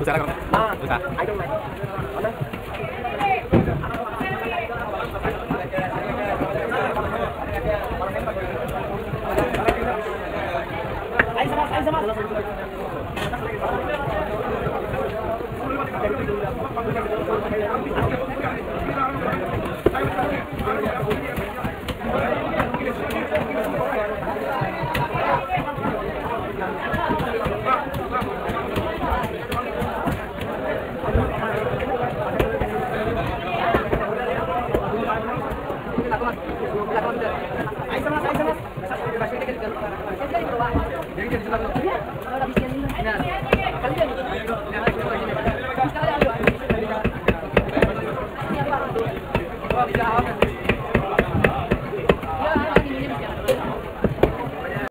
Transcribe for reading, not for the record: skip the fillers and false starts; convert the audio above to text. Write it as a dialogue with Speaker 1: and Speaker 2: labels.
Speaker 1: Usah kan? Usah.
Speaker 2: I don't mind. Mana? Ayo sama. Ayo sama.